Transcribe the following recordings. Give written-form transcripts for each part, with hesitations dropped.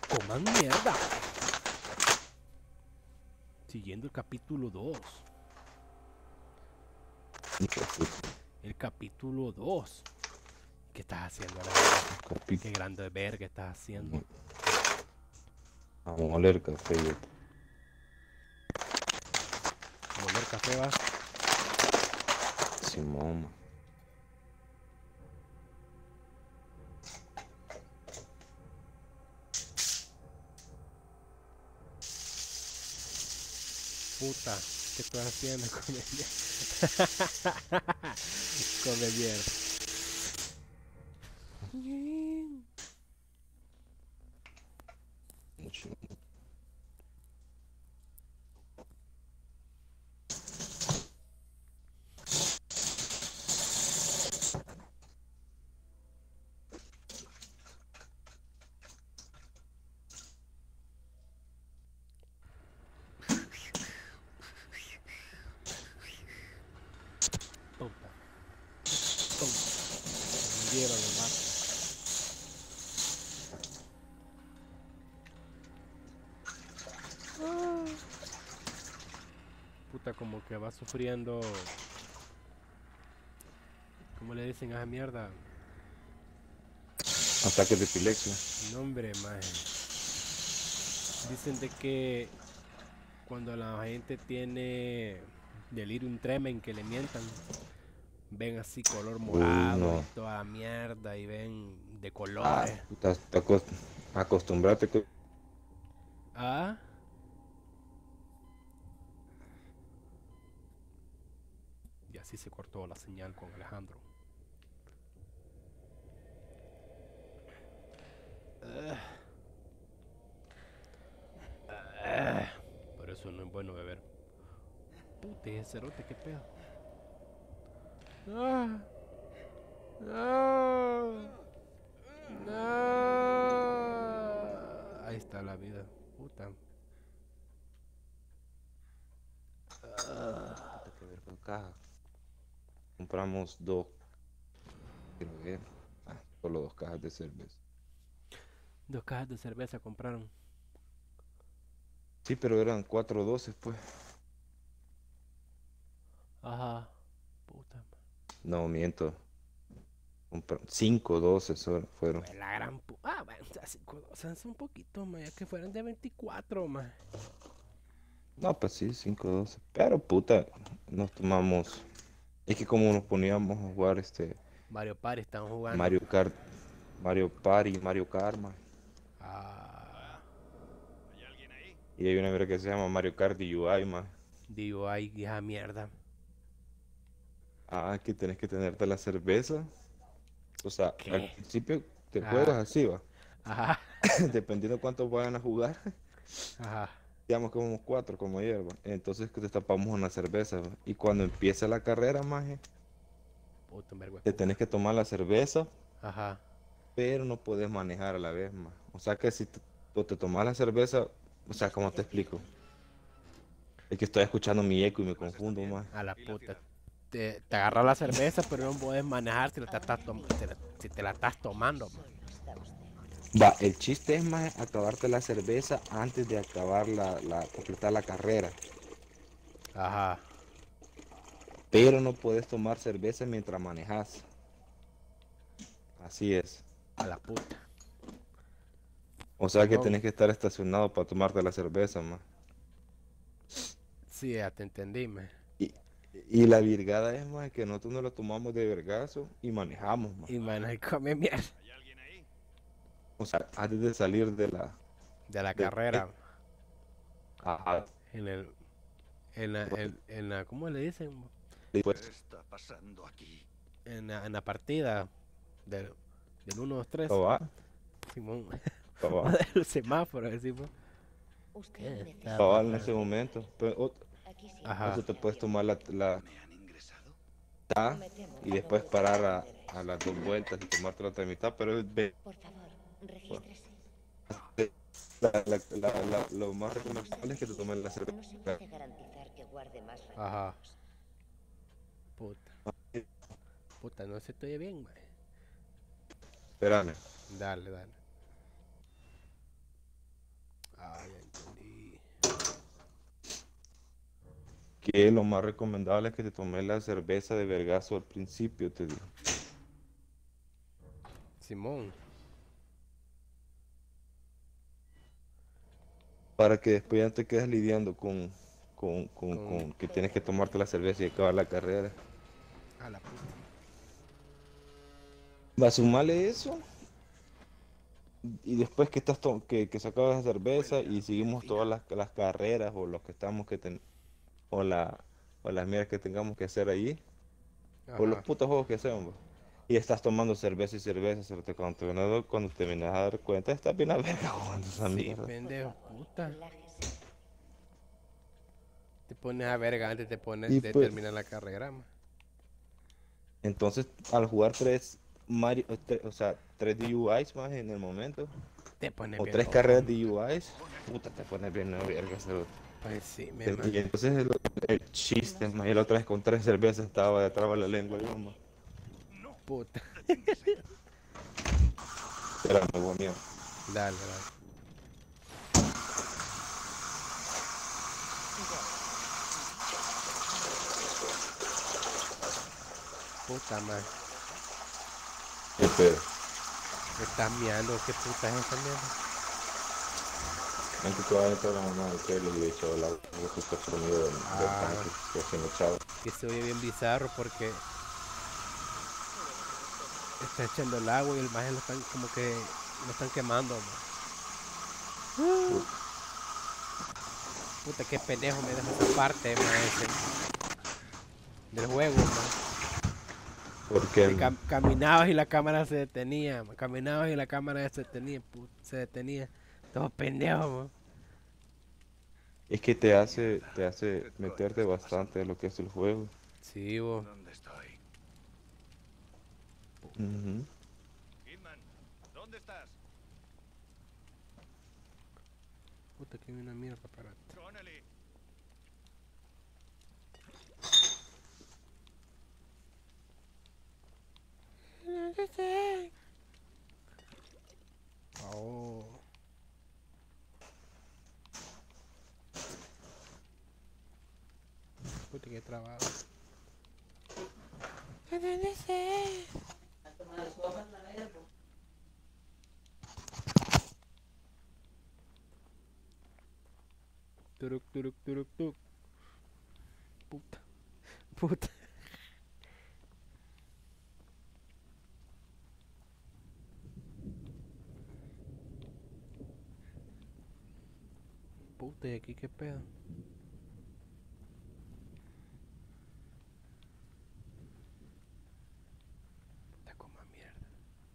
Coman mierda. Siguiendo el capítulo 2. El capítulo 2. ¿Qué estás haciendo ahora? Qué grande verga estás haciendo. Vamos a oler café. Moler café va. Simón. Puta, ¿qué estás haciendo con el mierda? Con el mierda. Mucho. Puta, puta. Me dieron el mar. Puta, como que va sufriendo. ¿Cómo le dicen a esa mierda? Ataques de epilepsia. No, hombre, maje. Dicen de que cuando la gente tiene delirium tremen, que le mientan, ven así color Uy, morado y no. toda mierda y ven de Ah, colores. puta, acostumbrate que Ah, y así se cortó la señal con Alejandro. Por eso no es bueno beber. Pute, ese cerote, qué pedo. Ah, no, no. Ahí está la vida. Puta. puta, que ver con caja. Compramos dos, quiero ver. Solo dos cajas de cerveza. 2 cajas de cerveza compraron. Sí, pero eran 4 dosis, pues. Ajá. Puta. No, miento. 5 dosis fueron. Pues la gran Ah, bueno, así, o sea, es un poquito más, ya que fueran de 24 más. No, pues sí, 5 dosis. Pero puta, nos tomamos. Es que como nos poníamos a jugar Mario Party están jugando. Mario Kart, Mario Party, Mario Karma. Ah, Y hay una mierda que se llama Mario Kart UI, más. digo, ay, hija mierda. Que tenés que tenerte la cerveza. O sea, al ¿Qué? principio te juegas Ajá, así, va. ajá, Dependiendo cuántos vayan a jugar. ajá. Digamos que somos cuatro como hierba. Entonces que destapamos una cerveza, va. Y cuando empieza la carrera, maje, Puta, un vergo de te cuca. tenés que tomar la cerveza, Ajá. pero no puedes manejar a la vez, más. O sea que si te tomas la cerveza, o sea, ¿cómo te explico? Es que estoy escuchando mi eco y me confundo, más. A la puta. Te agarras la cerveza, pero no puedes manejar si, si te la estás tomando, man. Va, el chiste es más acabarte la cerveza antes de acabar completar la carrera. Ajá. Pero no puedes tomar cerveza mientras manejas. Así es. A la puta. O sea que Simón. tenés que estar estacionado para tomarte la cerveza, más. Sí, ya te entendí, man. Y, y la virgada es más que nosotros no lo tomamos de vergazo y manejamos, más. Y man, ahí come mierda. O sea, antes de salir De la del carrera. ajá, En el. En la. ¿Cómo le dicen? después, ¿Qué está pasando aquí? En la partida. Del, del 1, 2, 3. va, Simón. O va, del semáforo, decimos. ¿Qué está en ese pasando? momento. Pero, o Ajá. sea, te puedes tomar la ¿Me han ingresado? mitad y después parar a las 2 vueltas y tomarte la otra mitad, pero lo más recomendable es que te tomes la cerveza. Ajá. Puta. Puta, no se te oye bien, man. Espérame. Dale, dale. Ah, ya entendí. Que lo más recomendable es que te tomes la cerveza de vergazo al principio, te digo. Simón. Para que después ya no te quedes lidiando Con... con que tienes que tomarte la cerveza y acabar la carrera. A la puta. Va a sumarle eso y después que que se acaba la cerveza y seguimos todas las carreras o los que estamos o o las mierdas que tengamos que hacer ahí o los Ajá. putos juegos que hacemos. Y estás tomando cerveza y cerveza, cuando te vienes a dar cuenta, estás bien a verga jugando esa Sí, mierda. pendejo, puta. Te pones a verga antes Y de pues, terminar la carrera, ma. entonces al jugar tres Mario, o sea, tres DUIs más en el momento, Te pones o bien tres loco. carreras DUIs, puta, te pones bien a verga. Pues sí, me ma. Y entonces el chiste, ma, y la otra vez con tres cervezas estaba de traba la lengua, yo, ma. Puta. Era muy bonito. Dale, dale. Puta madre. Qué pedo. Me está miando. ¿Qué puta es esa mierda? Antes que vaya a entrar la mamá del pelo y le echó el agua, super sonido del Ah, tanque que se me echaba. que se oye bien bizarro porque está echando el agua y el maje lo están como que lo están quemando, ma. Puta, qué pendejo me deja esa parte, ma, ese, del juego, ma. Porque Que caminabas y la cámara se detenía, ma. Caminabas y la cámara se detenía, se detenía. Todo pendejo, ma. es que te hace meterte bastante en lo que es el juego. Sí, vos. ¿Dónde estoy? Ujú. Hitman, ¿dónde estás? Puta, que hay una mierda para. Connelly. Oh. Puta, que trabado. Turuk, turuk, turuk, tuk. Puta, puta. Puta, ¿y aquí qué pedo? Puta, como mierda.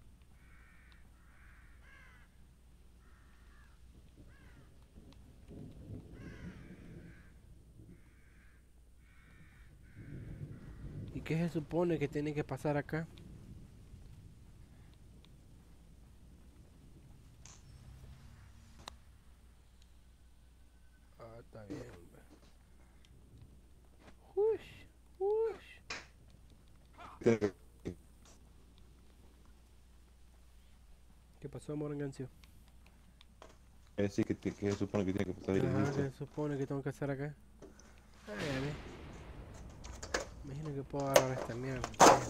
¿Y qué se supone que tiene que pasar acá? Ah, está bien, hombre. Ush, ush. ¿Qué pasó, Morangancio? Es decir, que se supone que tiene que pasar y Ajá, ¿qué dijiste. se supone que tengo que hacer acá? Ah, ya ve. Imagino que puedo agarrar esta mierda.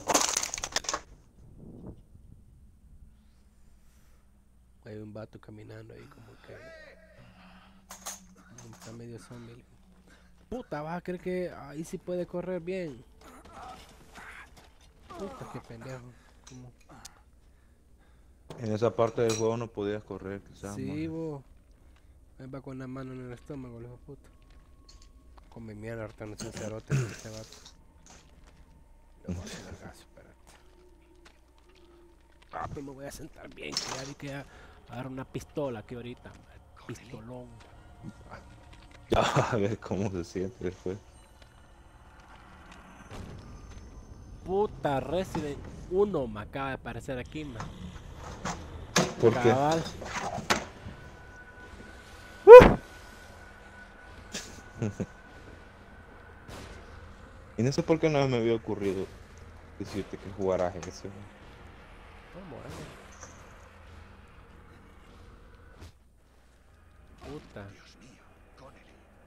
Hay un vato caminando ahí como que está medio zombie. Puta, vas a creer que ahí sí puede correr bien. Puta, qué pendejo. Como... En esa parte del juego no podías correr, quizás, Sí, maje. vos. Ahí va con la mano en el estómago, el hijo de puta. Come mierda, ahorita no se cerote este vato. Le voy a hacer vergazo, espérate. Ah, pero me voy a sentar bien, que ya vi que agarrar una pistola aquí ahorita, man. Pistolón. Ya vas a ver cómo se siente después. Puta, Resident 1 me acaba de aparecer aquí, man. ¿Por qué? Cabal. Y no sé por qué no me había ocurrido decirte que jugaras ese. Vamos, puta. Dios mío, Connelly.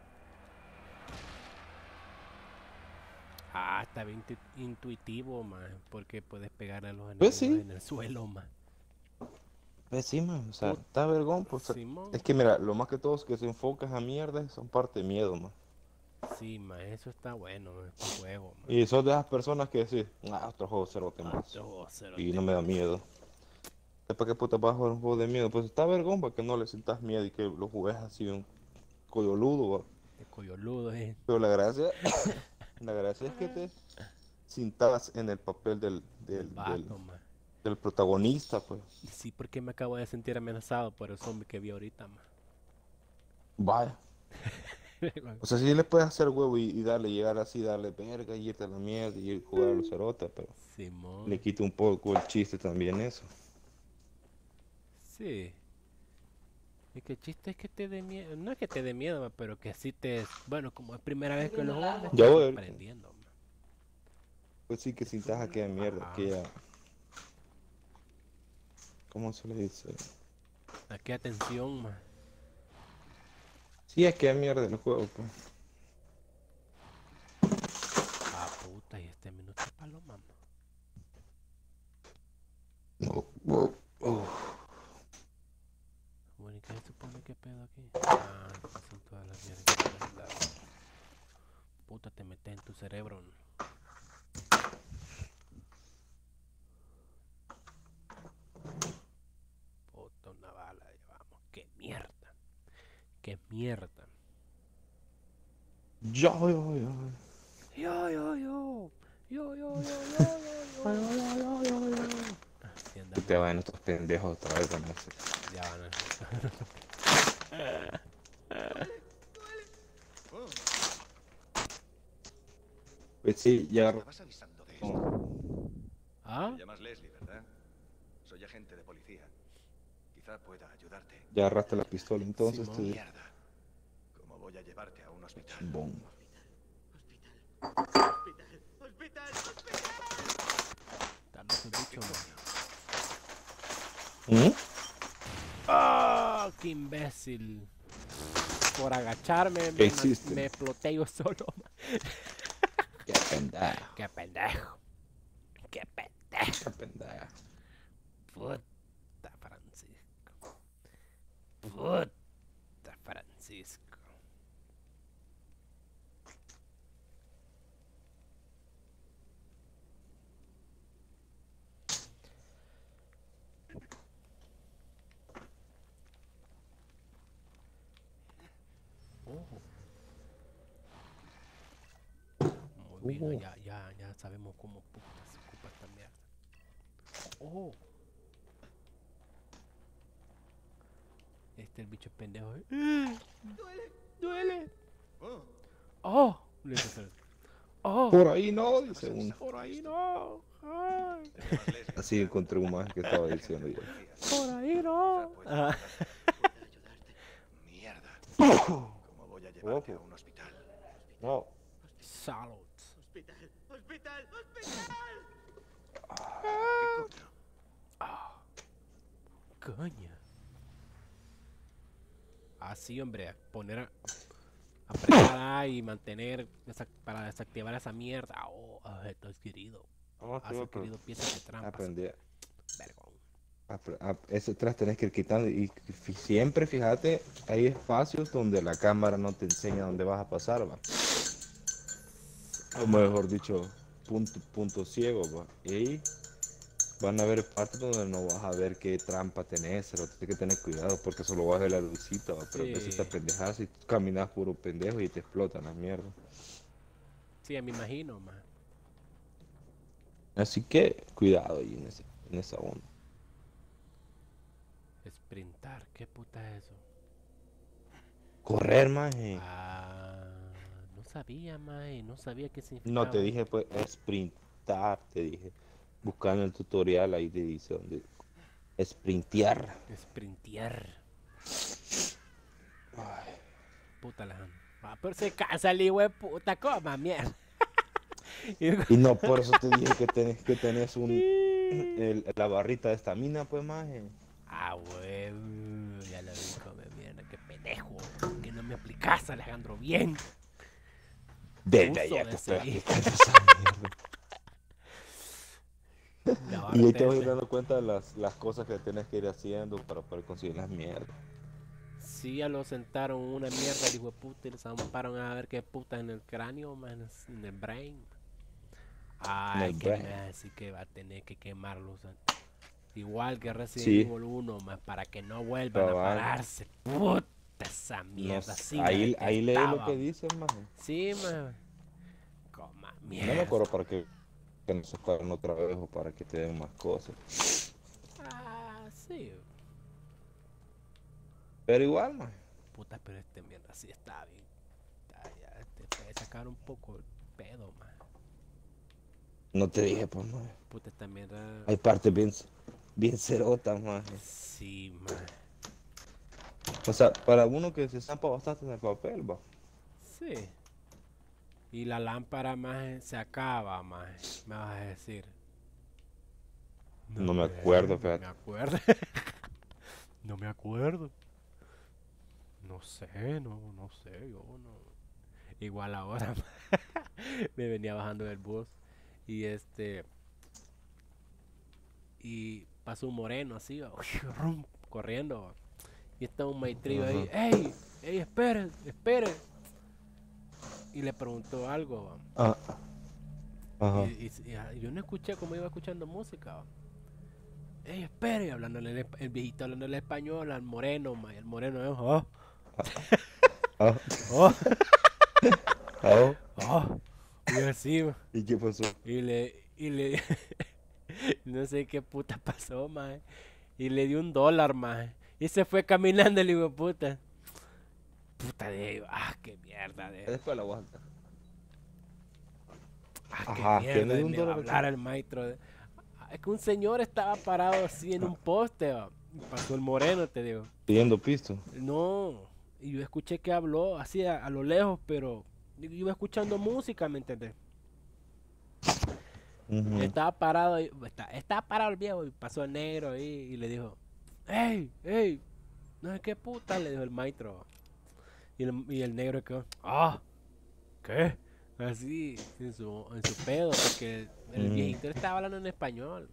Ah, está bien intuitivo, man. Porque puedes pegar a los Pues enemigos sí, en el suelo, man. pues sí, man, o sea, Put- está vergón, pues. Simón. Es que mira, lo más que todo es que se enfoca a mierda son parte de miedo, man. Sí, man, eso está bueno, man, para juego, man. Y sos de esas personas que decís, otro juego cerote más. Otro Y cerote no me da más. miedo. ¿Para qué puta vas a jugar un juego de miedo? Pues está vergón para que no le sientas miedo y que lo juegues así un coyoludo, va. De coyoludo, Pero la gracia, la gracia es que te sintas en el papel Del vato, man. del protagonista, pues. Sí, porque me acabo de sentir amenazado por el zombie que vi ahorita, man. Vaya. O sea, sí le puedes hacer huevo y darle, llegar así, darle verga y irte a la mierda y ir a jugar a los cerotas, pero le Simón. quita un poco el chiste también eso. Sí. Y que el chiste es que te dé miedo. No es que te dé miedo, man, pero que así te. Bueno, como es primera vez que lo juego, me Ya está voy ahorita. sorprendiendo, man. Pues sí que sintas aquella mierda, Ajá. aquella... ¿Cómo se le dice? Aquí atención, man. Sí, aquella mierda del juego, pues. Ah, puta, y este minuto es paloma, man. Bueno, ¿y qué se supone que pedo aquí? Ah, estas son todas las mierdas que me han dado. Puta, te metes en tu cerebro, ¿no? Puta, una bala, llevamos. ¡Qué mierda! ¡Qué mierda! Yo. Yo, yo, yo. Yo, yo, yo, yo, yo, yo. Así Y andamos. te van estos pendejos otra vez, no sé. Ya van a... Oh, Pues sí, ya... estabas avisando de esto. ¿Ah? Te llamas Leslie, ¿verdad? Soy agente de policía. Quizá pueda ayudarte. Ya agarraste la pistola, entonces Simón. te... Mierda. ¿Cómo voy a llevarte a un hospital? Bomba. Dame ese bicho, man. ¿Mm? ¡Ah! ¡Qué imbécil! Por agacharme ¿Qué hiciste? me exploté yo solo, man. Qué pendejo. ¡Qué pendejo! ¡Qué pendejo! Qué pendejo. Puta Francisco. Puta Francisco. Oh. Muy bien, ya sabemos cómo puta se ocupa esta mierda. Oh. El bicho es pendejo. Duele. Oh, Oh. Oh. Por ahí no, dice uno. Por ahí no. Ay. te llamas Leslie, Así ¿verdad? encontré un más que estaba Agente diciendo de yo. policía. Por ahí no. Quizá pueda Ah. ayudarte. Mierda. ¿Cómo voy a llevarte a Ojo. un hospital? No. Salud. ¿Qué coño? Coño. Así, hombre, apretar A y mantener para desactivar esa mierda. Oh, objeto adquirido. No, Has adquirido piezas de trampa. aprendí. Vergón. Ese atrás tenés que ir quitando y siempre fíjate, hay espacios donde la cámara no te enseña dónde vas a pasar, va. O mejor dicho, punto ciego, va. Y ahí van a haber partes donde no vas a ver qué trampa tenés, pero tienes que tener cuidado porque solo vas a ver la lucita, va. Pero a veces te Sí. pendejas y caminas puro pendejo y te explotan las mierdas. Sí, me imagino, man. Así que cuidado ahí en esa onda. Sprintar, ¿qué puta es eso? Correr, maje. Ah, no sabía, man. No sabía qué significaba. No te dije pues sprintar, te dije. Buscar en el tutorial ahí te dice dónde. Sprintear. Sprintear. Puta la. Ah, pero se cansa el hijo de puta, coma, mierda. Y no por eso te dije que tenés la barrita de estamina, pues maje. Ah, huevo. Ya lo vi, come mierda, qué pendejo. me explicas, Alejandro, bien. Desde Uso allá de te estoy seguir. explicando esa mierda. Y ahí te vas a ir dando cuenta de las cosas que tienes que ir haciendo para poder conseguir las mierdas. Sí, ya lo sentaron una mierda, el hijo de puta, y le zamparon a ver qué puta en el cráneo, man, en el brain. En Ay, el que me brain. va a decir que va a tener que quemarlos. Igual que Resident Sí, Evil 1, más para que no vuelvan a cabal. pararse. Puta esa No, mierda, sí la ahí leí lo detestaba. que dice, man. Sí, man. Coma No me mierda. acuerdo para que nos sacaron otra vez o para que te den más cosas. Ah, sí. Pero igual, man. Puta, pero este mierda sí está bien. Ya te puede sacar un poco el pedo, man. No te dije, pues, man. Puta, esta mierda. Hay partes bien cerotas, man. Sí, man. O sea, para uno que se zampa bastante en el papel, va. Sí. Y la lámpara, más se acaba, más. Me vas a decir. No me acuerdo, No me fíjate. acuerdo. No me acuerdo. No sé, no sé, yo no. Igual ahora me venía bajando del bus y y pasó un moreno así, va, rum, corriendo, va, y estaba un maestrillo ahí, Ajá. ey, espere, espere. Y le preguntó algo, va, Ah, ajá. yo no escuché como iba escuchando música, va. Ey, espere, hablándole el viejito hablándole español al moreno, ma, y el moreno, Ah, oh, ah. oh, y así, va. ¿Y qué pasó? Y le, no sé qué puta pasó, mae. Y le dio $1, mae. Y se fue caminando el hijo de puta. Puta de, qué mierda de, Después la aguanta. qué Ajá, ¿quién mierda le de dio un me va a dólar hablar aquí? el maestro. Es que un señor estaba parado así en un poste, va. Y pasó el moreno, te digo. Pidiendo pisto. No, y yo escuché que habló así a lo lejos, pero yo iba escuchando música, ¿me entendés? Ujú. Estaba parado, estaba parado el viejo y pasó el negro ahí y le dijo, hey, no sé qué puta, le dijo el maestro. Y el negro quedó, ¿qué? Así, en su pedo, porque el Mm, viejito estaba hablando en español.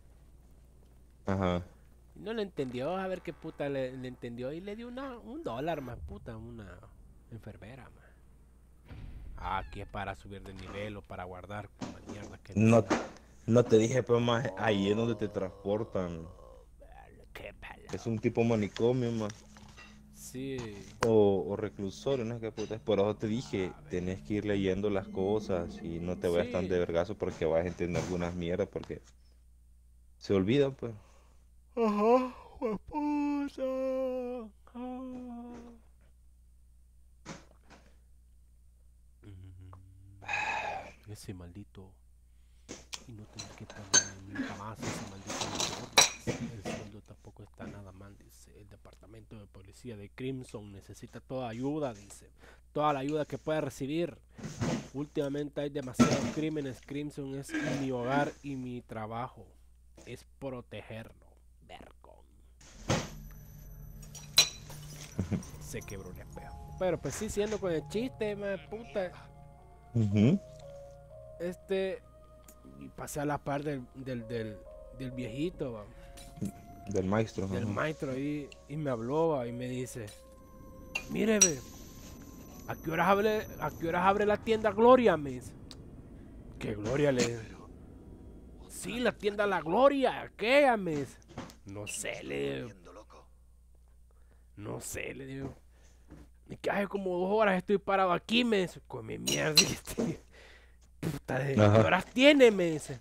Ajá. Y no le entendió, a ver qué puta le entendió y le dio un $1 más, puta, una enfermera, más. Aquí es para subir de nivel o para guardar como mierda que no No, sé. no te dije, pues, más ahí es donde te transportan. Qué Es palo. un tipo manicomio, más. Sí. O reclusorio, no sé qué puta. Por eso te dije, A ver. tenés que ir leyendo las cosas y no te vayas tan de Sí. vergazo porque vas a entender algunas mierdas porque se olvidan, pues. Ajá, hueputa. Ah. Ese maldito. Y no tener que ponerme nunca más ese maldito uniforme. El sueldo tampoco está nada mal, dice. El departamento de policía de Crimson necesita toda ayuda, dice. Toda la ayuda que pueda recibir. Últimamente hay demasiados crímenes. Crimson es mi hogar y mi trabajo es protegerlo. Vergón. Se quebró el espejo. Pero pues sí, siendo con el chiste, man, puta. Ujú. Y pasé a la par del viejito, va, Del maestro, del ajá. maestro ahí, y me habló, va, y me dice, mire, ve, ¿a qué horas abre la tienda Gloria? Me dice. ¿Qué Gloria? Le digo. Sí, la tienda La Gloria, ¿qué? Me dice. No sé, le digo. Viendo loco. No sé, le digo. Y que hace como 2 horas estoy parado aquí, me dice. Come mierda, puta, ¿de qué Ajá. horas tiene? Me dice.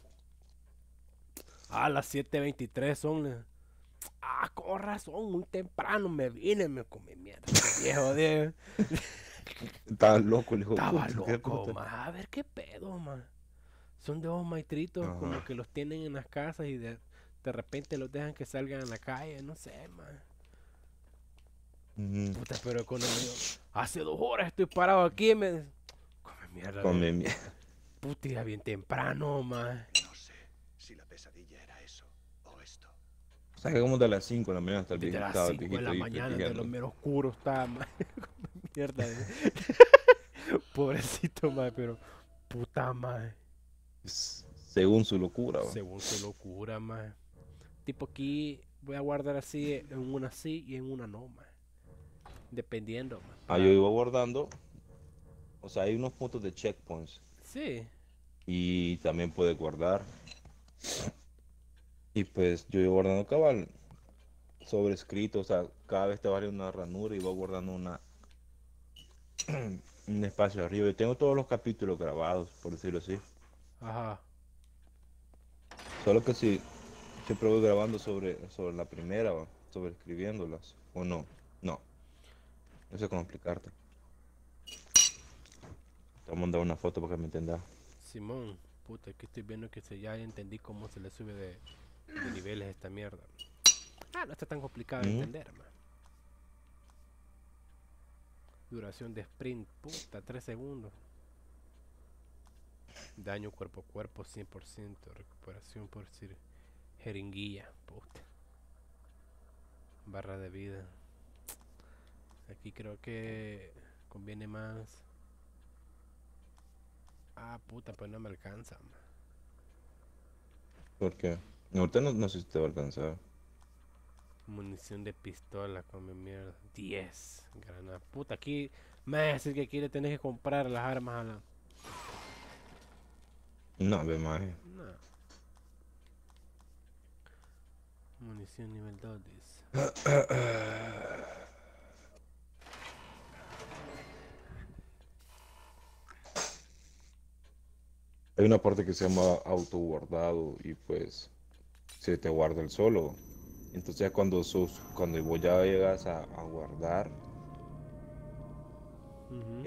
Las 7:23 son. Con razón, muy temprano me vine, me comí mierda. Este viejo de. Estaba loco el hijo de Estaba puta, qué loco, puta. ma. A ver qué pedo, ma. Son de esos maestritos como Ajá. que los tienen en las casas y de repente los dejan que salgan a la calle, no sé, ma. Ujú. Puta, pero cuando me dijo, hace 2 horas estoy parado aquí, me. Come mierda, de. Come mierda. Puta, ya bien temprano, ma. No sé si la pesadilla era eso o esto. O sea, que como de las 5 de la mañana está Desde las estaba el 5 de viejito la ahí mañana, de lo practicando. mero oscuro está, ma. Mierda. Pobrecito, mae, pero puta, mae. Según su locura, va. Según su locura, mae. Tipo aquí voy a guardar así, en una sí y en una no, mae. Dependiendo, mae. Yo iba guardando, o sea, hay unos puntos de checkpoints Sí. y también puedes guardar. Y pues yo iba guardando cabal sobrescrito, o sea, cada vez te vale una ranura y iba guardando un espacio arriba. Y tengo todos los capítulos grabados, por decirlo así. Ajá. Solo que si siempre voy grabando sobre la primera, va, sobre escribiéndolas, o no. No, no sé cómo explicarte. Te voy a mandar una foto para que me entendas. Simón, puta, aquí estoy viendo que ya entendí cómo se le sube de niveles a esta mierda. Ah, no está tan complicado de Ujú. entender, man. Duración de sprint, puta, 3 segundos. Daño cuerpo a cuerpo 100%. Recuperación por decir jeringuilla, puta. Barra de vida. Aquí creo que conviene más. Ah, puta, pues no me alcanza, man. Porque ahorita no sé si te va a alcanzar. Munición de pistola, come mierda. 10 granadas. Puta, aquí me va a decir que aquí le tenés que comprar las armas a la. No, ve más. No. Munición nivel 2, dice. Hay una parte que se llama autoguardado y pues se te guarda el solo. Entonces ya cuando vos ya llegas a guardar, Ujú.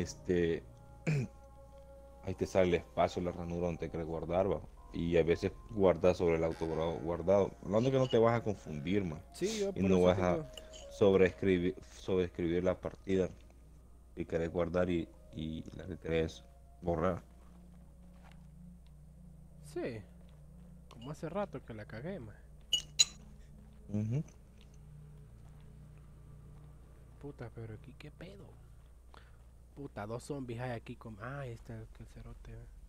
ahí te sale el espacio, la ranura donde te quieres guardar, va. Y a veces guardas sobre el autoguardado. Hablando que no te vas a confundir, man. Sí, yo Y por no eso vas te a digo. sobreescribir la partida que querés guardar y la que querés borrar. Sí, como hace rato que la cagué, man. Ujú. Puta, pero aquí qué pedo. Puta, 2 zombies hay aquí con. Ah, ahí está el cerote.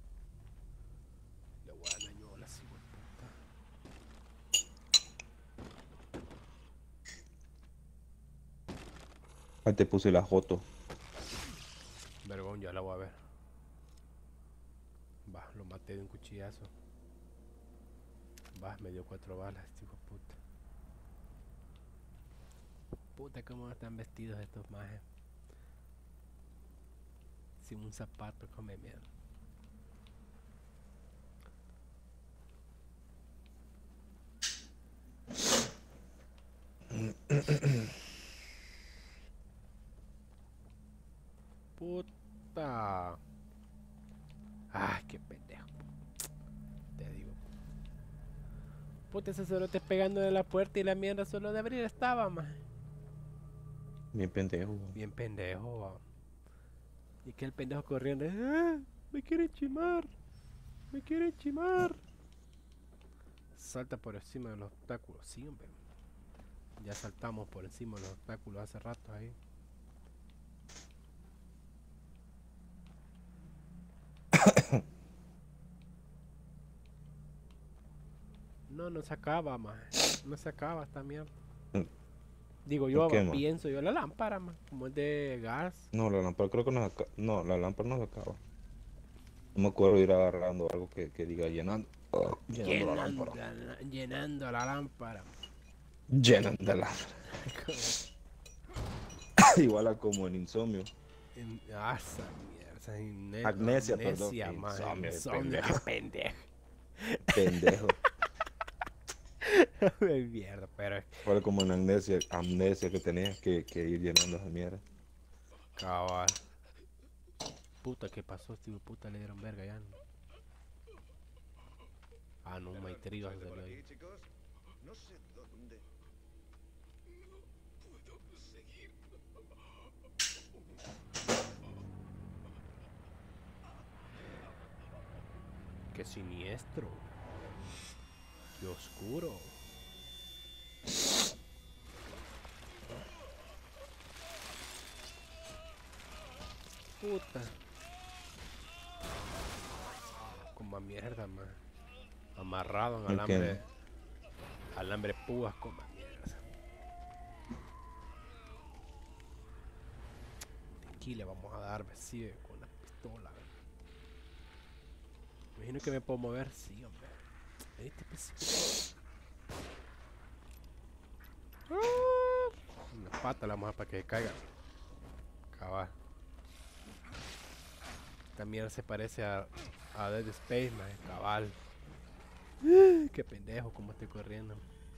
Le voy a dar daño así, puta. Ahí te puse la foto. Vergón, ya la voy a ver. Va, lo maté de un cuchillazo. Va, me dio 4 balas, este hijo de puta. Puta, cómo están vestidos estos majes. Sin un zapato, come mierda. Puta. Ay, qué pendejo. Te digo. Puta, ese cerote pegando de la puerta y la mierda solo de abrir estaba, más. Bien pendejo. Bien pendejo, va. Y que el pendejo corriendo. ¡Ah! Me quieren chimar. Me quieren chimar. Salta por encima de los obstáculos. Sí, hombre. Ya saltamos por encima de los obstáculos hace rato ahí. No, no se acaba, más. No se acaba esta mierda. Digo ¿El yo, qué, va, man? pienso yo, la lámpara, más. Como es de gas. No, la lámpara creo que no se acaba. No, la lámpara no se acaba. No me acuerdo ir agarrando algo que diga llenando. Llenando la lámpara. Llenando la lámpara. Llenando la lámpara. Igual a como en insomnio. Esa mierda. Esa Amnesia, perdón. amnesia, man. Insomnio, Insomnio, pendejo. pendejo. Pendejo. Mierda, pero Fue como en amnesia que tenías que ir llenando esa mierda. cabal. Puta, ¿qué pasó? Este hijo de puta le dieron verga ya. ¿No? Ah, no, un maitrío se Suerte por salió aquí, ahí. chicos. No sé dónde. Qué siniestro. Qué oscuro. puta. Como a mierda, man. Amarrado en ¿En qué? alambre. Alambre púas, como a mierda. Aquí le vamos a dar, sí, con la pistola. Me imagino que me puedo mover, sí, hombre. Este pesito. Una pata la vamos a dar para que caiga. Cabal. Esta mierda se parece a Dead Space, man. Cabal. Qué pendejo, como estoy corriendo.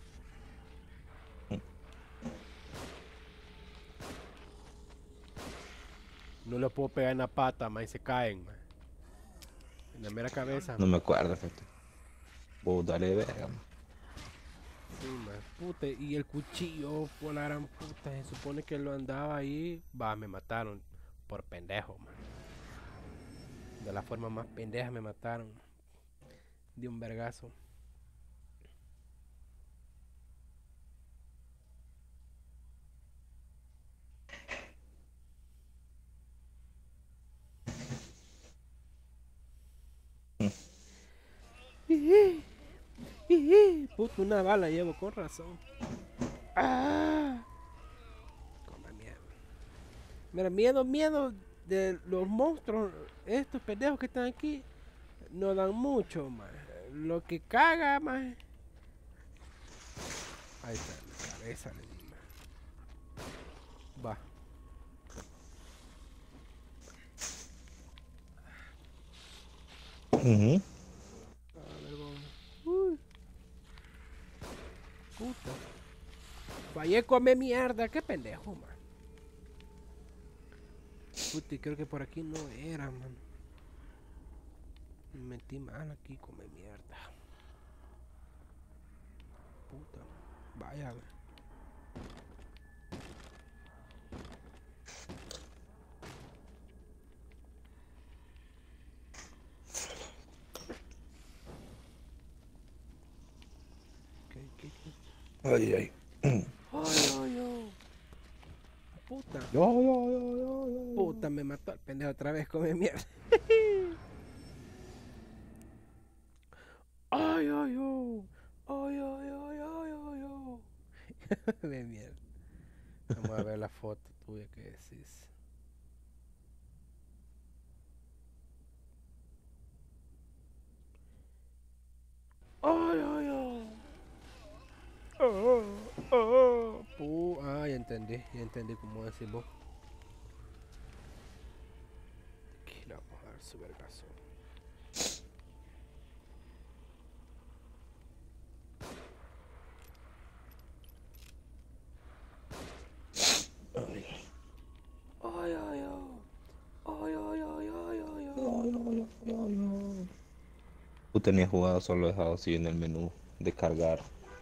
No le puedo pegar en la pata, man, y se caen, man. En la mera cabeza. No me acuerdo, fíjate. Vos dale verga, man. Sí, man. Puta, y el cuchillo, por la gran puta, se supone que lo andaba ahí. Va, me mataron. Por pendejo, man. De la forma más pendeja me mataron. De un vergazo. Puta, una bala llevo, con razón. ¡Ah! Come miedo. Mira, miedo de los monstruos. Estos pendejos que están aquí no dan mucho, man. Lo que caga, man. Ahí está, en la cabeza le di, man. Va. Ujú. A ver, vamos. Uy. Puta. Fallé, come mierda. Qué pendejo, man. Puta, y creo que por aquí no era, man. Me metí mal aquí, come mierda. Puta. Vaya, güey. ¿Qué? Ay, ay. Ay, ay, ay. Puta. Yo. Puta, me mató el pendejo otra vez, come mierda. Ay, ay, ay. Ay, ay, ay, ay, ay, ay. De mierda. Vamos a ver la foto tuya que decís. Ay, ay, ay. Oh, oh, ya entendí cómo decís vos. Aquí le vamos a dar su vergazo. Ay, ay, ay. Ay, ay, ay, ay, ay, ay. Tú tenías jugado, solo dejado así en el menú de cargar.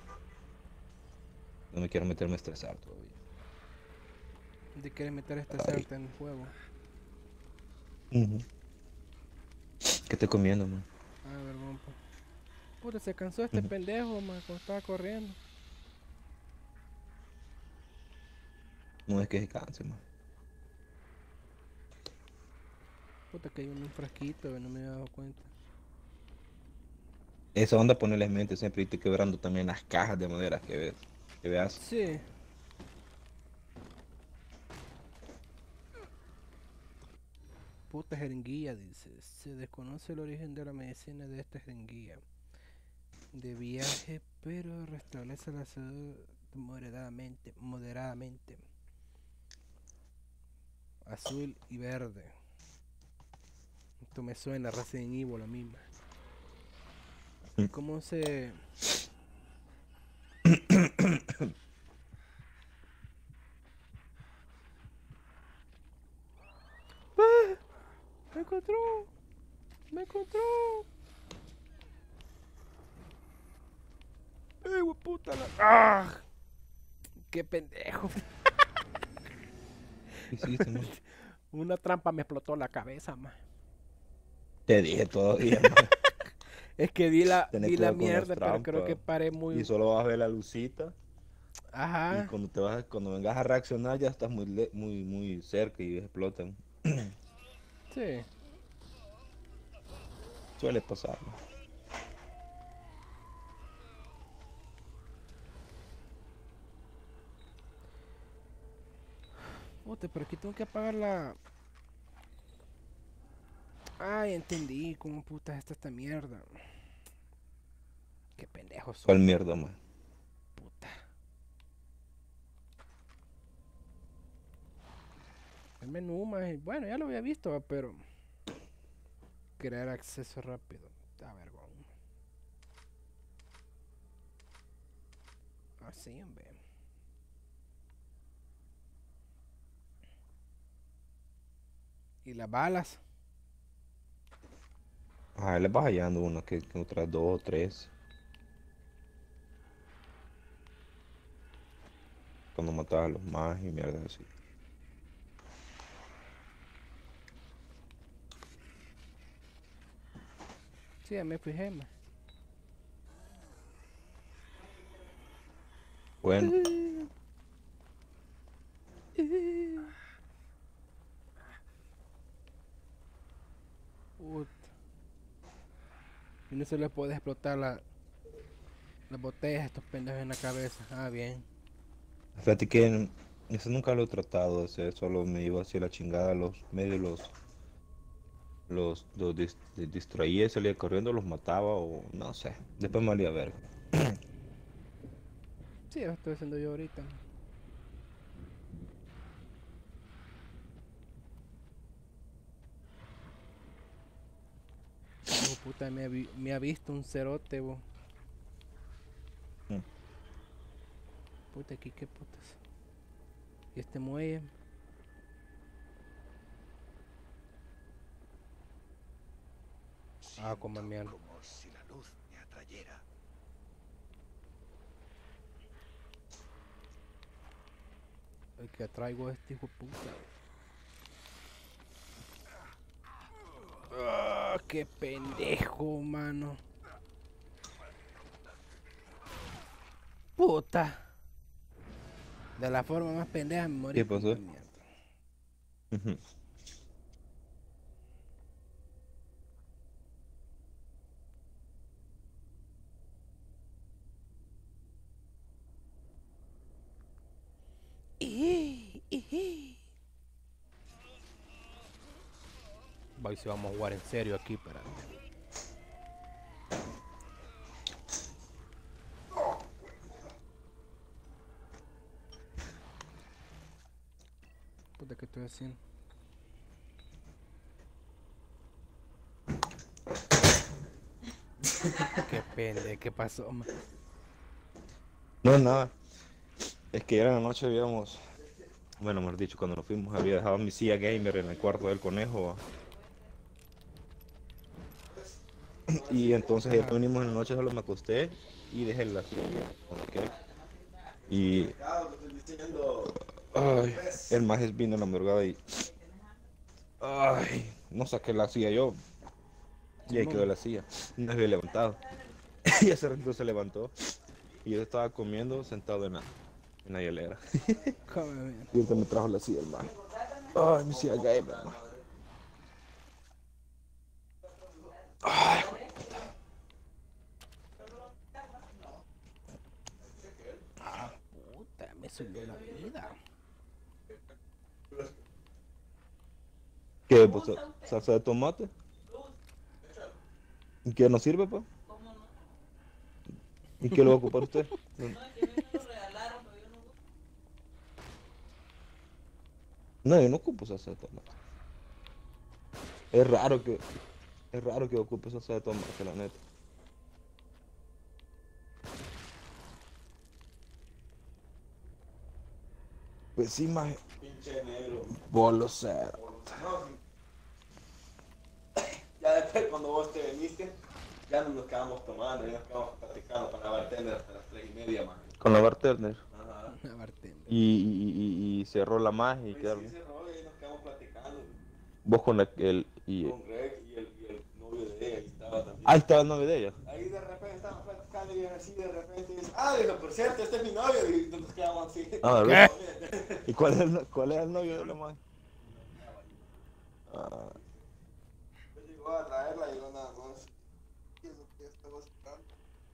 No me quiero meterme a estresar todavía. ¿Te quieres meter esta Ay. salta en el juego? Ujú. ¿Qué estoy comiendo, man? A ver, vamos. Puta, se cansó este Ujú. pendejo, man, cuando estaba corriendo. No es que se canse, man. Puta, que hay un frasquito, no me había dado cuenta. Esa onda ponerle en mente siempre irte quebrando también las cajas de madera que ves, que veas. Sí. Puta jeringuilla, dice. Se desconoce el origen de la medicina de esta jeringuilla. De viaje, pero restablece la salud moderadamente. Azul y verde. Esto me suena a Resident Evil la misma. ¿Y cómo se...? ¡Ah! ¡Me encontró! ¡Me encontró! ¡Eh, hueputa! ¡Ah! ¡Qué pendejo! ¿Qué hiciste, man? Una trampa me explotó la cabeza, man. Te dije todavía, man. Es que di la Tenés mierda, cuidado con las pero creo que trampas. paré Y muy... solo vas a ver la lucita. Y Ajá. cuando vengas a reaccionar ya estás muy cerca y explotan. Sí. Suele pasar, ¿no? Puta, pero aquí tengo que apagar la... Ay, entendí cómo puta está esta mierda. Qué pendejo ¿Cuál soy, mierda, man? puta. El menú, más bueno, ya lo había visto, va, pero... Crear acceso rápido. A ver, weón. Así, hombre. Y las balas. Ah, le vas hallando uno que otras 2 o 3. Cuando matabas a los más y mierda así. Sí, ya me fijé, man. Bueno, Puta. Y no se les puede explotar las botellas a estos pendejos en la cabeza. Ah, bien. fíjate que eso nunca lo he tratado de hacer, solo me iba hacia la chingada, los medios los distraía, salía corriendo, los mataba o no sé. Después me valía ver. Sí, eso estoy haciendo yo ahorita. Oh, puta, me ha visto un cerote, bo. Mm. Puta, aquí qué putas. Y este muelle. Ah, como mierda. Como si la luz me atrayera. El que traigo este hijo de puta. Ah, qué pendejo, mano. Puta. De la forma más pendeja me morí. ¿Qué pasó? Puta mierda. Ujú. Va, y si vamos a jugar en serio aquí, para. Puta, ¿qué estoy haciendo? Qué pende, ¿qué pasó, man? No, nada. Es que era en la noche habíamos, bueno, mejor dicho, cuando nos fuimos había dejado mi silla gamer en el cuarto del conejo. ¿Va? Y entonces ya Ajá. venimos en la noche, solo me acosté y dejé la silla. Ok. Y ay, el maje vino en la madrugada y ay, no saqué la silla yo. Y ahí quedó Simón. la silla. No había levantado. Y ese ratito se levantó. Y yo estaba comiendo sentado en la hielera. Come, mierda. Y entonces me trajo la silla el maje. Ay, mi silla gamer, man. Ay, Puta, me subió la vida. ¿qué? Pues, salsa de tomate. ¿Y qué nos sirve, pues? ¿Y qué lo va a ocupar usted? No, yo no ocupo salsa de tomate. Es raro que, es raro que ocupe salsa de tomate, la neta. Pues sí, maje. Pinche negro. Bolo cero. No, ya después cuando vos te viniste, ya no nos quedamos tomando, ya nos quedamos platicando con la bartender hasta las 3:30, man. Con la bartender. Ajá. Una bartender. Y cerró la magia y Pues quedaron. sí, cerró y ahí nos quedamos platicando Vos con el. con Greg y el novio de ella, ahí estaba también. Ahí estaba el novio de ella. Ahí de repente estábamos platicando y así de repente dice, ah, dijo, por cierto, este es mi novio, y nos quedamos así. Ah, ¿verdad? ¿Y cuál es el novio de la magia? Ah, llegó a traerla, llegó nada más. ¿Qué es lo que estaba esperando?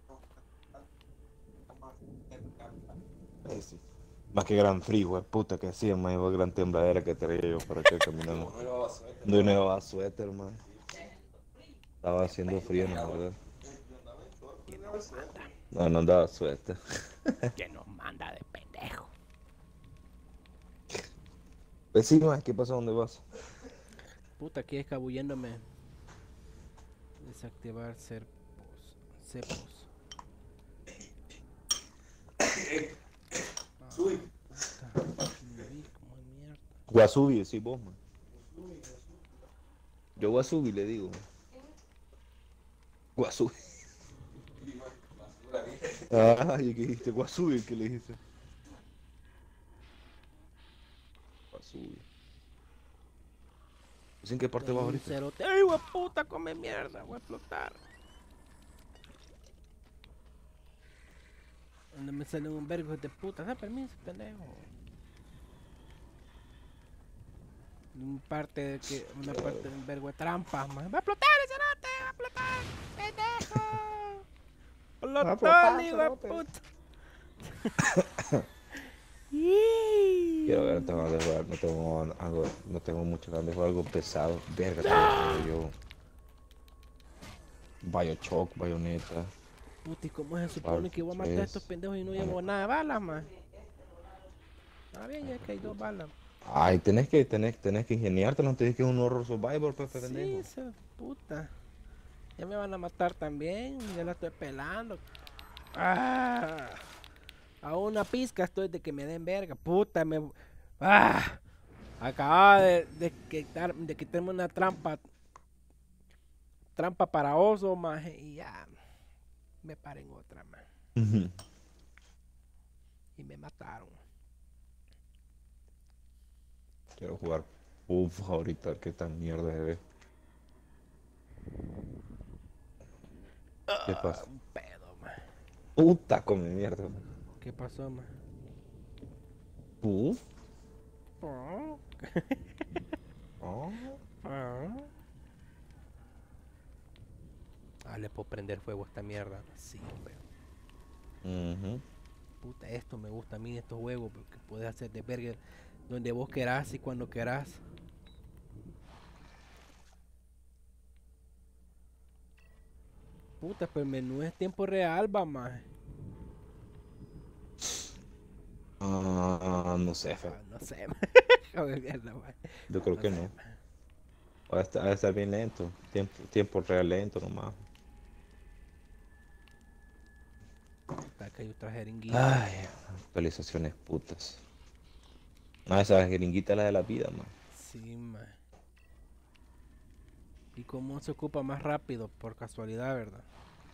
No, más. Sí. Más que gran frío, puta que hacía, más igual gran tembladera que traía yo para acá caminando. No llevaba suéter. No llevaba suéter, man. Estaba haciendo frío, la verdad. No, no andaba suéter. Que nos manda de pendejo. Pues sí, man, ¿qué pasó? ¿Dónde vas? Puta, aquí escabulléndome. Desactivar cepos. Sui. Puta, me vi como mierda. Guasubi, decís vos, man. Yo Guasubi le digo. Guasubi. Ay, ¿qué dijiste? Guasubi, ¿qué le dijiste? Guasubi. ¿En qué parte vas Un ahorita? cerote. ¡Ay, puta, come mierda! Voy a explotar. Donde me salen un vergo de puta. Da permiso, pendejo. Una parte de un vergo de trampas, man. ¡Va a explotar ese cerote! ¡Va a explotar! ¡Pendejo! ¡Explotó, hijo de puta! Quiero ver, no tengo ganas de jugar, no tengo mucho ganas de jugar algo pesado. Verga, tengo yo. Bioshock, Bayonetta. Puta, ¿y cómo se supone que voy a matar a estos pendejos y no llevo nada de balas, man? Está bien, ya que hay 2 balas. Ay, tenés que ingeniarte, no te dices que es un horror survivor, pues, pendejo. Sí, puta. Ya me van a matar también, ya la estoy pelando. Ah, a una pizca estoy de que me den verga, puta, acababa de quitarme una trampa para oso, maje, y ya me paré en otra, man. Y me mataron. Quiero jugar Puff ahorita, qué tan mierda se ve. ¿Qué pasa? Un pedo, man. Puta, come mierda. ¿Qué pasó, man? Puff. Oh. Oh. Le puedo prender fuego a esta mierda. Sí, hombre. Puta, esto me gusta a mí, estos juegos, porque puedes hacer de verga donde vos querás y cuando querás. Puta, pero el menú es tiempo real, va, más. No sé, fe. No sé, joder, mierda, man. Yo creo que sé, no. man. Va a estar bien lento. Tiempo real lento nomás. Puta, que hay otra jeringuita. Ay, actualizaciones putas. No, esa jeringuita es la de la vida, man. Sí, man. ¿Y cómo se ocupa más rápido? Por casualidad, ¿verdad?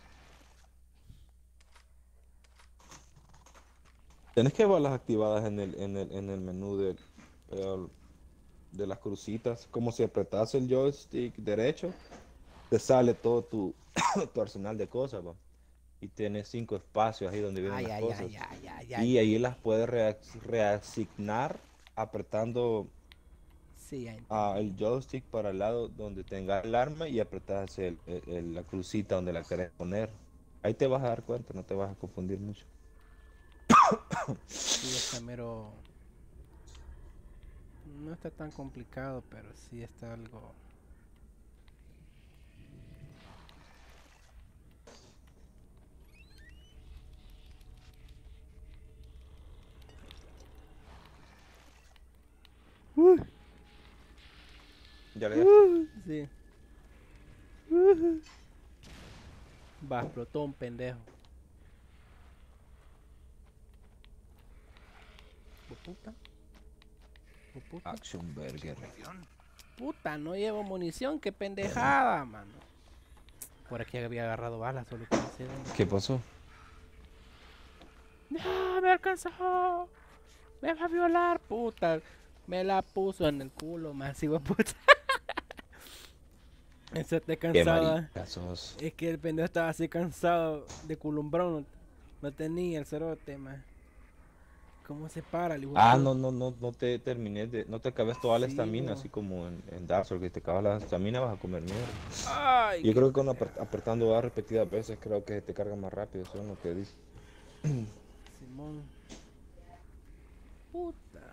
Tenés que verlas activadas en el menú de las crucitas. Como si apretas el joystick derecho, te sale todo tu arsenal de cosas, va. Y tienes 5 espacios ahí donde vienen las cosas. Y ahí las puedes reasignar apretando Sí, ya entendí. el joystick para el lado donde tenga el arma y apretas la crucita donde la querés poner. Ahí te vas a dar cuenta, no te vas a confundir mucho. Sí, está mero... No está tan complicado, pero sí está algo... ¿Ya le Sí. Va, explotó un pendejo. Puta. Puta. Action Burger. Puta, no llevo munición, qué pendejada, mano. Por aquí había agarrado balas, solo que no sé dónde. ¿Qué pasó? ¡No! ¡Me alcanzó! ¡Me va a violar, puta! Me la puso en el culo, masivo, puta. Ese está Qué cansada. marica sos. Es que el pendejo estaba así cansado de culumbrón. No tenía el cerote, man. ¿Cómo se para el hijo de Ah, puta? no te terminé no te acabes toda la Sí, estamina, bo. así como en Dark Souls, que te acabas la estamina vas a comer mierda. Ay, Yo qué creo que con pendejo. apretando A repetidas veces, creo que te carga más rápido, eso es lo que dice. Simón. Puta.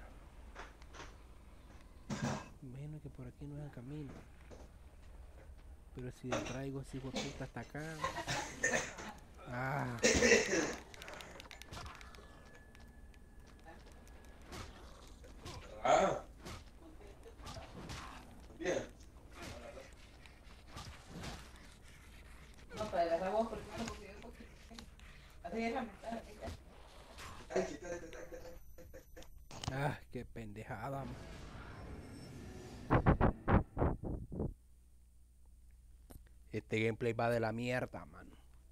Imagino que por aquí no es el camino. Pero si le traigo ese hijo de puta hasta acá. Ah, Ah, bien. No, para agarrar vos primero porque yo porque así es la mitad. qué pendejada, man. Este gameplay va de la mierda, mano.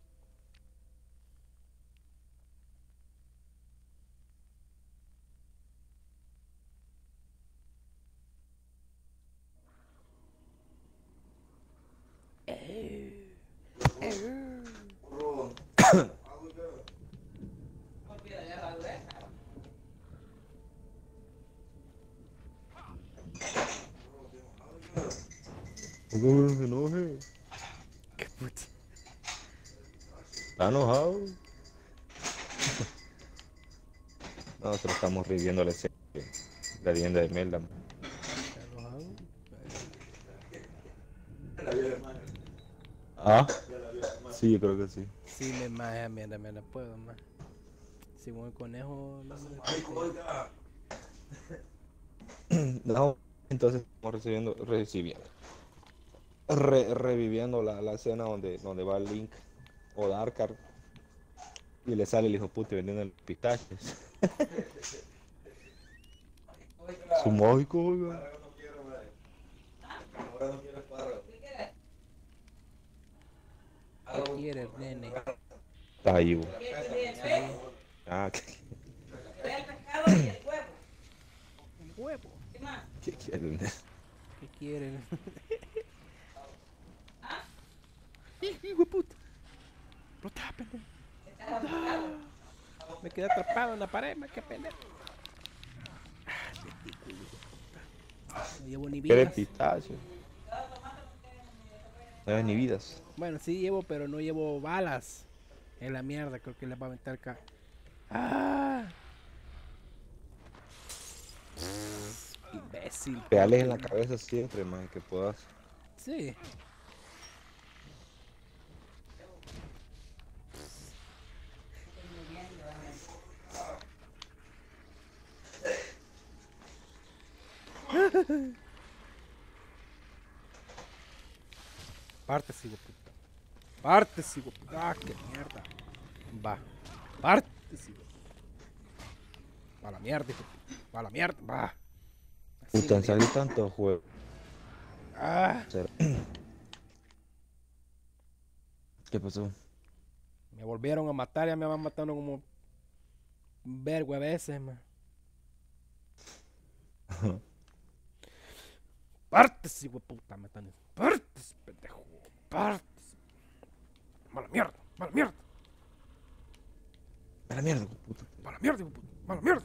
Burro. Olvida agarrar gruesa. No se enoje. Qué puta. ¿Está enojado? Nosotros estamos reviviendo la leyenda de Melda. ¿Está enojado? Ya la vi, hermano. Ah, Ya la vi, hermano. sí, yo creo que sí. Sí, me la puedo, man. Si voy conejo, no me Ay, desconté. oiga. No, entonces estamos reviviendo la escena donde va Link o Darkar y le sale el hijo puto vendiendo los pistaches. Su Oiga. mágico, oiga. Ahora no quiero, madre. Ahora no quiero espárrago. ¿Qué quieres? ¿Qué quieres, nene? Está ahí, bo. ¿Qué quieres? Ah, ¿Quieres el pescado y el huevo? Un huevo. ¿Qué más? ¿qué quieren? ¿Qué quieren? ¿Ah? Hijo de puta. Explotá, pendejo. ¿Estás apuntado? Me quedé atrapado en la pared, man. Qué pendejo. No llevo ni ¿Quieres vidas. pistache? No hay ni vidas. Bueno, sí llevo, pero no llevo balas. Es la mierda, creo que les va a aventar acá. ¡Ah! Imbécil. Peales en la papi. cabeza siempre, man, que puedas. Sí. Parte, sigo puta. Parte, sigo puta. Ah, qué mierda. Va. Parte, sigo. Va a la mierda, hijo. Va a la mierda. Va. Así Puta, le han digo. salido tantos juegos. Ah, ¿Qué pasó? me volvieron a matar, ya me van matando como un vergo a veces, man. Partes, hijo de puta, me están diciendo. Partes, pendejo. Partes. Mala mierda, mala mierda. A la mierda, puta. Mala mierda, hijo de puta. Mala mierda.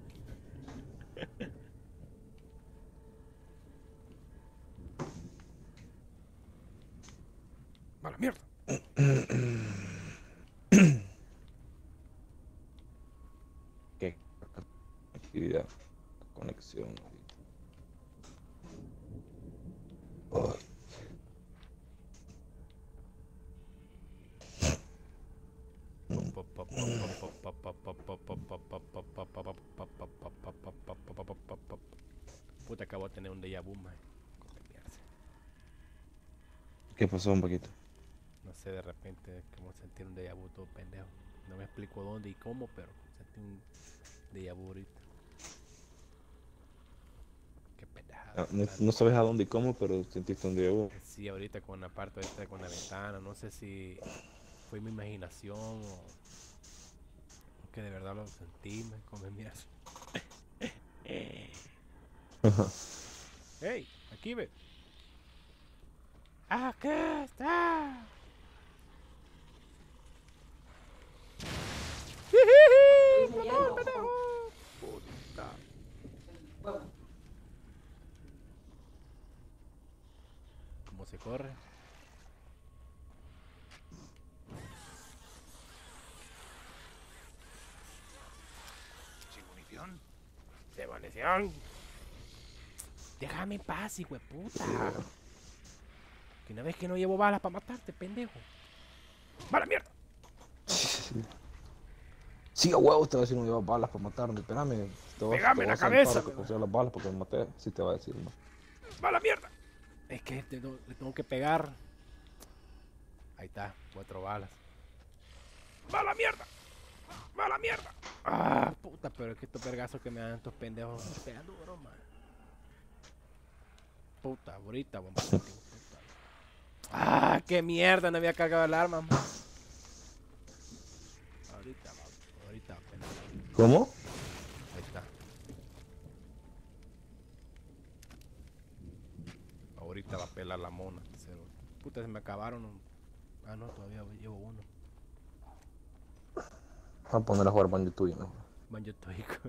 Mala mierda. ¿Qué? Actividad. Conexión. Ay. Puta, acabo de tener un déjà vu, man. ¿Qué pasó, un poquito? No sé, de repente, como sentí un déjà vu todo pendejo. No me explico dónde y cómo, pero sentí un déjà vu ahorita. Qué pendejada. No sabes a dónde y cómo, pero sentiste un día. Sí, ahorita con la parte esta, con la ventana, no sé si fue mi imaginación o que de verdad lo sentí, me come miras. Hey, aquí ve. Aquí está. Dice ya, no, cómo se corre. ¿Sin munición? ¡De munición! Déjame en paz, hijo de puta. Que una vez que no llevo balas para matarte, pendejo. ¡Mala mierda! Sí, a huevo, te va a decir no llevas balas para matarme. Espérame. Pégame en la a hacer cabeza, paro que weón. consiga las balas porque me maté. Sí te va a decir, no. ¡Mala mierda! Es que le tengo que pegar. Ahí está, 4 balas. ¡Mala mierda! ¡Mala mierda! ¡Ah, puta! Pero es que estos vergazos que me dan estos pendejos me pegan duro, man. Puta, ahorita, bomba. ¡Ah, qué mierda! No había cargado el arma, man. Ahorita apenas. ¿Cómo? Ahí está. Ahorita va a pelar la mona. Puta, se me acabaron. Ah, no, todavía llevo uno. Voy a poner a jugar Banjo tuyo, ¿no? Man, yo estoy con...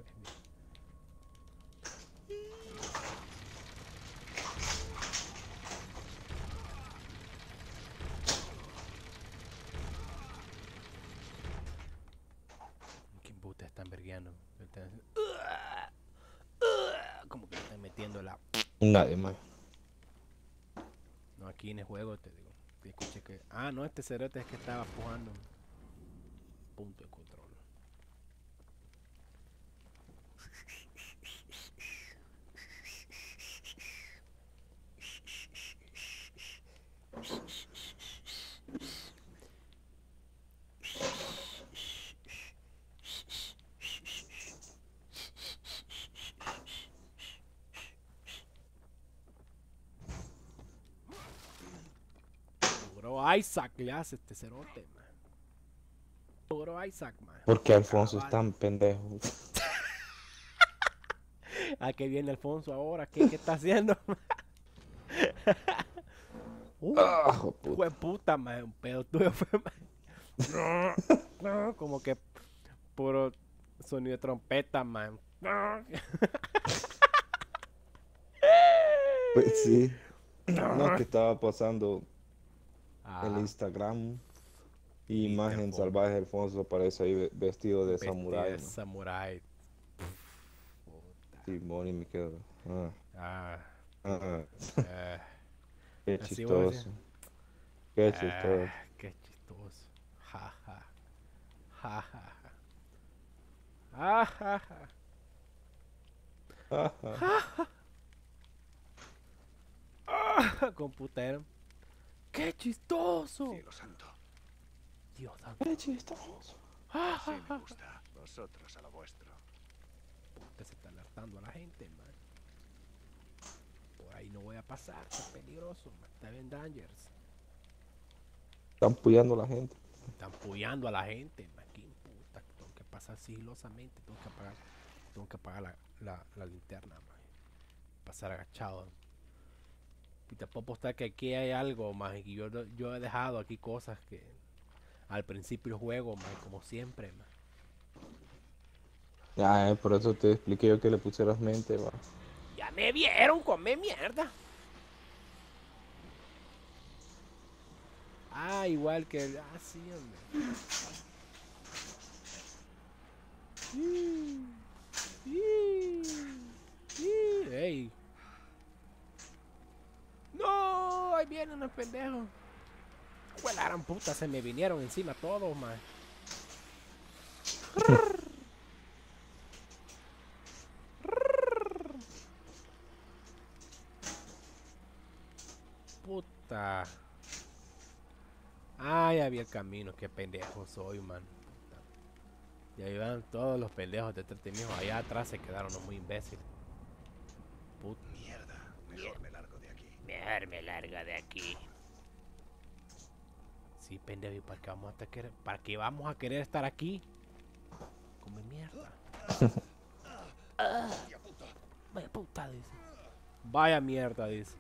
¿Quién puta están vergueando? Como que le están metiendo la... Nadie más. No, aquí en el juego te digo. Te escuché que... Ah, no, este cerote es que estaba jugando. Punto de control. Puro Isaac le hace este cerote, man. Puro Isaac, man. Porque Alfonso es tan pendejo. ¿A qué viene Alfonso ahora? ¿Qué está haciendo? Fue puta, man. Un pedo tuyo fue, man. No, como que puro sonido de trompeta, man. Pues sí. No, que estaba pasando el Ah, Instagram. Y Imagen te salvaje de Alfonso aparece ahí vestido de vestido samurái. de ¿no? samurái. Puta. Simón y me quedo. Ah, Ah, eh, qué Así voy a chistoso. Qué chistoso. qué chistoso. Ja, ja. Ja, ja, ja. Ah, ja, ja. Ajá. Ah, computero. ¡Qué chistoso! Cielo santo. Dios santo. Qué chistoso. Ah, Así ja, me ja. gusta. Vosotros a lo vuestro. Puta, se está alertando a la gente, man. Por ahí no voy a pasar, está peligroso, man. Está bien dangerous. Están puyando a la gente. Están puyando a la gente, man. ¿Qué puta? Tengo que pasar sigilosamente, tengo que apagar la linterna, man. Pasar agachado. Y te puedo apostar que aquí hay algo, man. Y yo he dejado aquí cosas que al principio del juego, man, como siempre, man. Ya, por eso te expliqué yo que le pusieras mente, va. Ya me vieron comer mierda. Ah, igual que el... Ah, sí, hombre. Ey. No, ahí vienen los pendejos. Pues la gran puta, se me vinieron encima todos, man. Puta. Ah, ya vi el camino, qué pendejo soy, man. Puta. Ya iban todos los pendejos detrás de mí. Allá atrás se quedaron los muy imbéciles. Puta. Mierda. Mejor me largo de aquí. Mejor me larga de aquí. Sí, pendejo, ¿y para qué vamos a querer estar aquí? Come mierda. Vaya puta, dice. Vaya mierda, dice.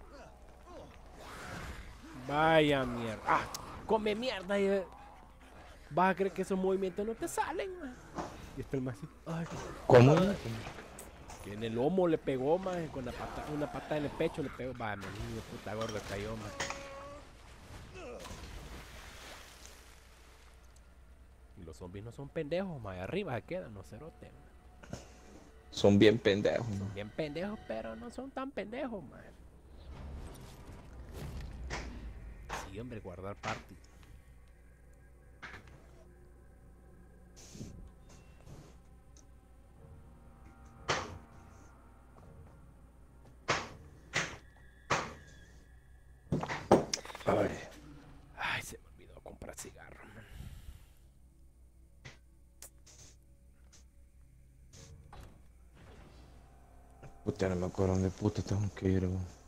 Vaya mierda. Ah, come mierda. Vas a creer que esos movimientos no te salen, man. Y está el más así. Ay, ¿Cómo? Que en el lomo le pegó, man, con una pata en el pecho le pegó. Va, mi niño, puta gorda cayó, man. Y los zombies no son pendejos, man. Arriba se quedan los cerotes, man. Son bien pendejos. Son bien pendejos, pero no son tan pendejos, man. Sí, hombre, guardar party. Ay, se me olvidó comprar cigarro, man. Puta, no me acuerdo dónde puta tengo que ir, güey.